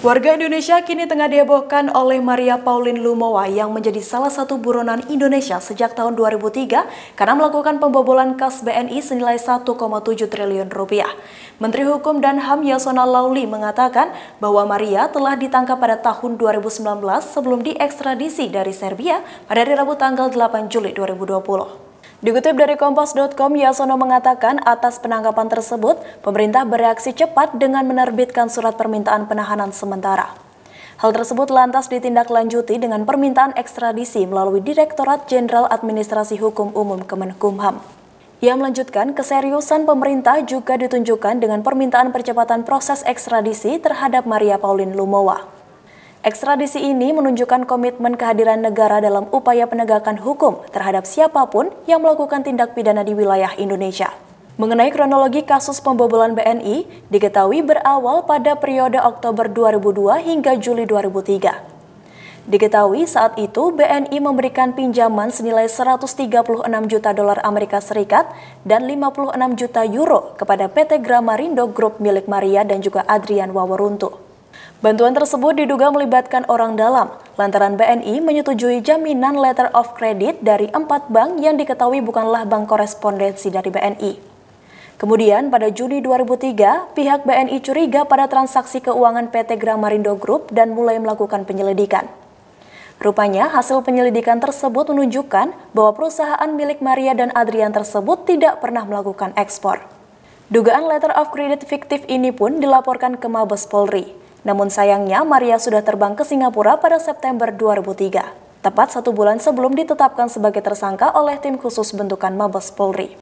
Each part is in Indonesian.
Warga Indonesia kini tengah dihebohkan oleh Maria Pauline Lumowa yang menjadi salah satu buronan Indonesia sejak tahun 2003 karena melakukan pembobolan kas BNI senilai 1,7 triliun rupiah. Menteri Hukum dan HAM Yasona Laoly mengatakan bahwa Maria telah ditangkap pada tahun 2019 sebelum diekstradisi dari Serbia pada hari Rabu tanggal 8 Juli 2020. Dikutip dari Kompas.com, Yasona mengatakan atas penangkapan tersebut, pemerintah bereaksi cepat dengan menerbitkan surat permintaan penahanan sementara. Hal tersebut lantas ditindaklanjuti dengan permintaan ekstradisi melalui Direktorat Jenderal Administrasi Hukum Umum Kemenkumham. Ia melanjutkan keseriusan pemerintah juga ditunjukkan dengan permintaan percepatan proses ekstradisi terhadap Maria Pauline Lumowa. Ekstradisi ini menunjukkan komitmen kehadiran negara dalam upaya penegakan hukum terhadap siapapun yang melakukan tindak pidana di wilayah Indonesia. Mengenai kronologi kasus pembobolan BNI, diketahui berawal pada periode Oktober 2002 hingga Juli 2003. Diketahui saat itu BNI memberikan pinjaman senilai 136 juta dolar Amerika Serikat dan 56 juta euro kepada PT Gramarindo Group milik Maria dan juga Adrian Waworuntu. Bantuan tersebut diduga melibatkan orang dalam, lantaran BNI menyetujui jaminan letter of credit dari 4 bank yang diketahui bukanlah bank korespondensi dari BNI. Kemudian pada Juni 2003, pihak BNI curiga pada transaksi keuangan PT Gramarindo Group dan mulai melakukan penyelidikan. Rupanya hasil penyelidikan tersebut menunjukkan bahwa perusahaan milik Maria dan Adrian tersebut tidak pernah melakukan ekspor. Dugaan letter of credit fiktif ini pun dilaporkan ke Mabes Polri. Namun sayangnya Maria sudah terbang ke Singapura pada September 2003, tepat 1 bulan sebelum ditetapkan sebagai tersangka oleh tim khusus bentukan Mabes Polri.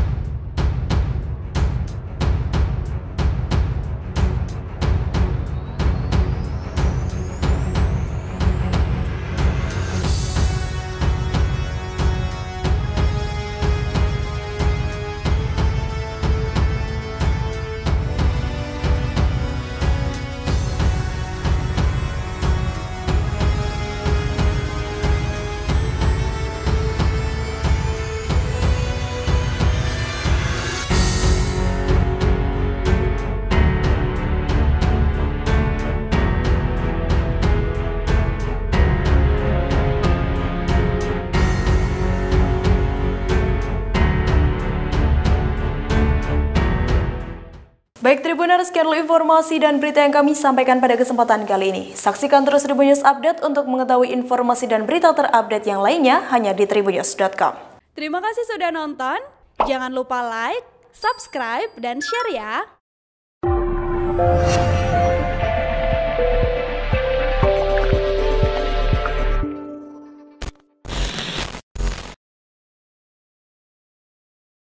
Baik Tribuners, sekian dulu informasi dan berita yang kami sampaikan pada kesempatan kali ini. Saksikan terus Tribun News Update untuk mengetahui informasi dan berita terupdate yang lainnya hanya di tribunnews.com. Terima kasih sudah nonton. Jangan lupa like, subscribe, dan share ya.